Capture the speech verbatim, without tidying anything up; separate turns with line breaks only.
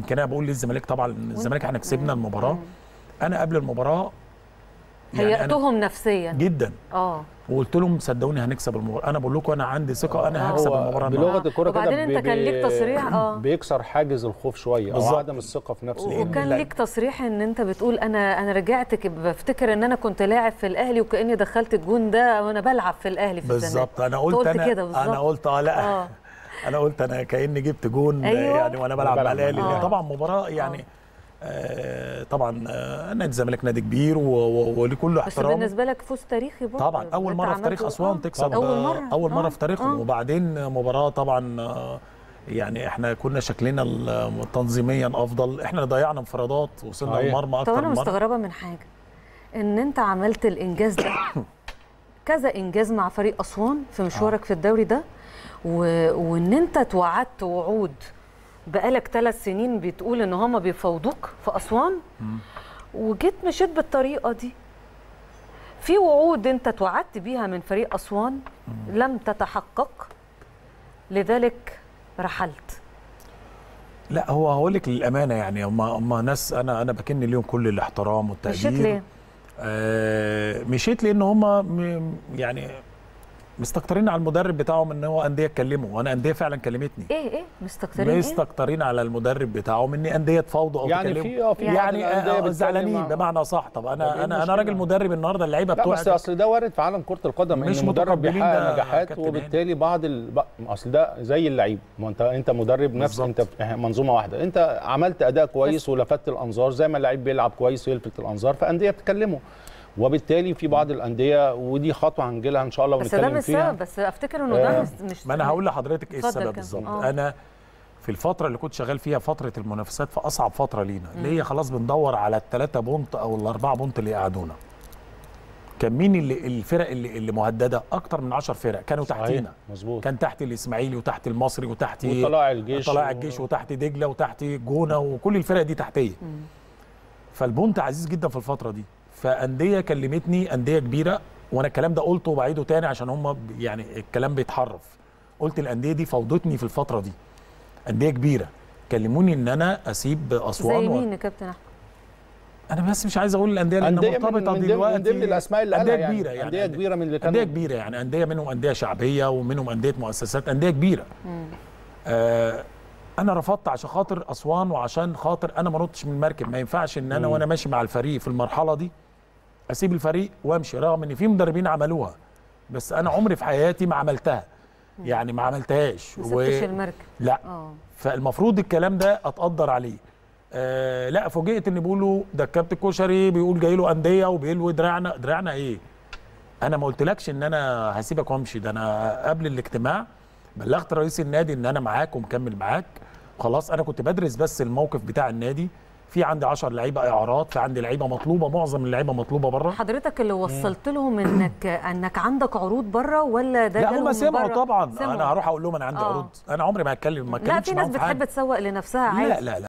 يمكن انا بقول للزمالك طبعا الزمالك احنا كسبنا المباراه. انا قبل المباراه
يعني هيأتهم نفسيا
جدا
اه
وقلت لهم صدقوني هنكسب المباراه. انا بقول لكم انا عندي ثقه انا هكسب المباراه.
بلغه الكوره كده
وبعدين انت كان ليك تصريح اه
بيكسر حاجز الخوف شويه او عدم الثقه في نفسه.
وكان ليك تصريح ان انت بتقول انا انا رجعت بفتكر ان انا كنت لاعب في الاهلي وكاني دخلت الجون ده وانا بلعب في الاهلي في الزمالك.
بالظبط. انا قلت انا كده بالظبط. انا قلت اه لا آه. انا قلت انا كاني جبت جون أيوة. يعني وانا بلعب مع الاهلي آه. طبعا مباراه يعني آه. آه طبعا آه نادي الزمالك نادي كبير ولكل احترام.
بس بالنسبه لك فوز تاريخي برضه
طبعا اول مره في تاريخ اسوان تكسب
اول مره
اول مره
آه.
في تاريخهم آه. وبعدين مباراه طبعا آه يعني احنا كنا شكلنا تنظيميا افضل. احنا اللي ضيعنا انفرادات وصلنا المرمى اكتر
من
مره.
انا مستغربه من حاجه ان انت عملت الانجاز ده كذا انجاز مع فريق اسوان في مشوارك آه. في الدوري ده و... وان انت توعدت وعود بقالك ثلاث سنين بتقول ان هم بيفاوضوك في اسوان وجيت مشيت بالطريقه دي. في وعود انت توعدت بيها من فريق اسوان لم تتحقق لذلك رحلت.
لا هو هقول لك للامانه يعني هم هم ناس انا انا بكن ليهم كل الاحترام والتقدير.
مشيت ليه؟
آه مشيت لان هم يعني مستكترين على المدرب بتاعهم ان هو انديه تكلمه وانا انديه فعلا كلمتني.
ايه ايه مستكترين
مستكترين إيه؟ على المدرب بتاعهم ان انديه تفاوضوا او
يعني
تكلموا
في
يعني, يعني زعلانين بمعنى صح. طب انا انا انا راجل مدرب النهارده اللعيبه
بتوعي بس اصل ده وارد في عالم كره القدم
ان
المدرب بيحقق نجاحات وبالتالي بعض ال... اصل ده زي اللعيب ما انت انت مدرب نفس انت منظومه واحده انت عملت اداء كويس ولفتت الانظار زي ما اللعيب بيلعب كويس ويلفت الانظار فانديه بتكلمه وبالتالي في بعض الانديه ودي خطوه هنجي لها ان شاء الله ونتكلم فيها.
بس ده مش سبب بس افتكر انه ده
آه مش ما انا هقول لحضرتك ايه السبب بالظبط. انا في الفتره اللي كنت شغال فيها فتره المنافسات في اصعب فتره لينا اللي هي خلاص بندور على الثلاثه بونت او الاربعه بونت اللي يقعدونا. كان مين اللي الفرق اللي, اللي مهدده اكتر من عشر فرق كانوا تحتينا.
مظبوط.
كان تحت الاسماعيلي وتحت المصري وتحت
وطلائع الجيش
طلائع الجيش و... وتحت دجله وتحت جونه وكل الفرق دي تحتيه. فالبونت عزيز جدا في الفتره دي. فانديه كلمتني انديه كبيره وانا الكلام ده قلته وبعيده تاني عشان هم يعني الكلام بيتحرف. قلت الانديه دي فوضتني في الفتره دي. انديه كبيره كلموني ان انا اسيب اسوان.
زي مين يا كابتن احمد؟
انا بس مش عايز اقول الانديه لان مرتبطه
من
دلوقتي
من ضمن الاسماء اللي قالها
انديه كبيره يعني
انديه كبيره من اللي كانوا
انديه كبيره يعني انديه منهم انديه شعبيه ومنهم انديه مؤسسات انديه كبيره. آه انا رفضت عشان خاطر اسوان وعشان خاطر انا ما نطش من المركب. ما ينفعش ان انا مم. وانا ماشي مع الفريق في المرحله دي اسيب الفريق وامشي رغم ان في مدربين عملوها بس انا عمري في حياتي ما عملتها. يعني ما عملتهاش.
ما سبتش و... المركب.
لا أوه. فالمفروض الكلام ده اتقدر عليه. آه لا فوجئت ان بيقولوا ده الكابتن كشري بيقول جاي له انديه وبيلوي دراعنا. دراعنا ايه؟ انا ما قلتلكش ان انا هسيبك وامشي. ده انا قبل الاجتماع بلغت رئيس النادي ان انا معاك ومكمل معاك. خلاص انا كنت بدرس بس الموقف بتاع النادي. في عندي عشر لعيبه اعارات في عندي لعيبه مطلوبه معظم اللعيبه مطلوبه بره.
حضرتك اللي وصلت لهم انك انك عندك عروض بره ولا ده
لا هم سمعوا طبعا.
سمعوا.
انا هروح اقول لهم انا عندي آه. عروض. انا عمري ما اتكلم ما اتكلمش
لا في ناس بتحب تسوق لنفسها عادي.
لا لا لا